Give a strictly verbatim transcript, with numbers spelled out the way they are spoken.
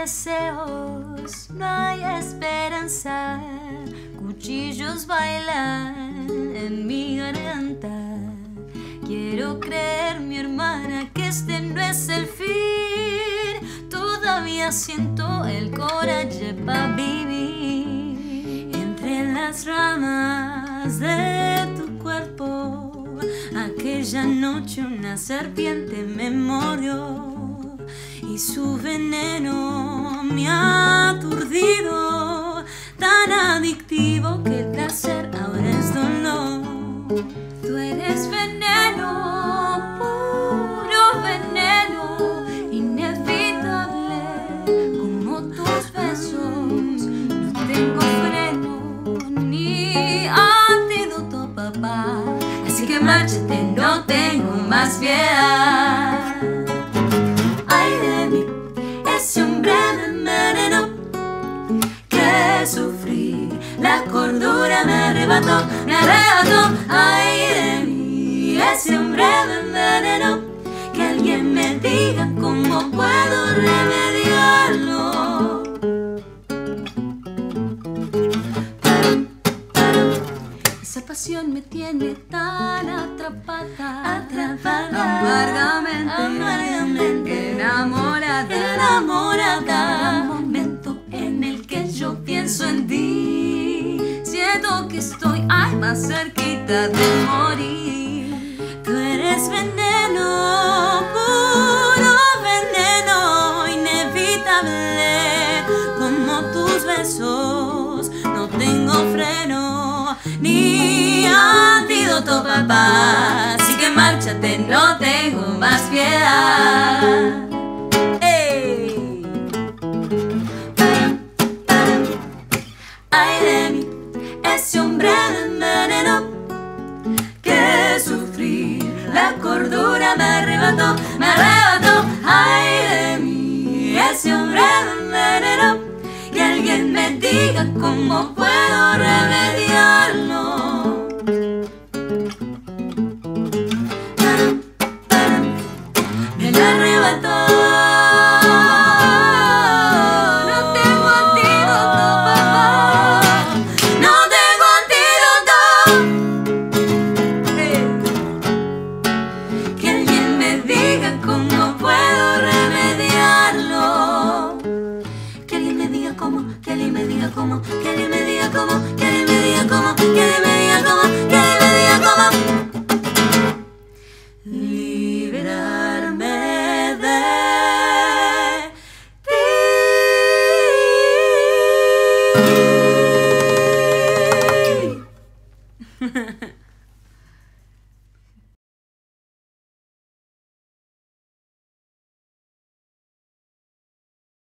deseos, no hay esperanza. Cuchillos bailan en mi garganta. Quiero creer, mi hermana, que este no es el fin. Todavía siento el coraje para vivir. Entre las ramas de tu cuerpo, aquella noche una serpiente me mordió. Y su veneno me ha aturdido, tan adictivo que el placer ahora es dolor. Tú eres veneno, puro veneno, inevitable como tus besos. No tengo freno ni antídoto, papá, así que márchate, no tengo más piedad. La cordura me arrebató, me arrebató. Ay de mí, ese hombre me envenenó. Que alguien me diga cómo puedo remediarlo. Esa pasión me tiene tan atrapada, atrapada, amargamente, amargamente enamorada, enamorada. Momento en el que yo pienso en ti, siento que estoy ay, más cerquita de morir. Tú eres veneno, puro veneno, inevitable como tus besos. No tengo freno ni antídoto, papá, así que márchate, no tengo más piedad. Ay de mí, ese hombre me envenenó. Que sufrir, la cordura me arrebató, me arrebató. Ay de mí, ese hombre me envenenó. Que alguien me diga cómo puedo remediarlo. Me la arrebató. Que alguien me diga cómo, que alguien me diga cómo, que alguien me diga cómo, que alguien me diga cómo, que alguien me diga cómo. Libra.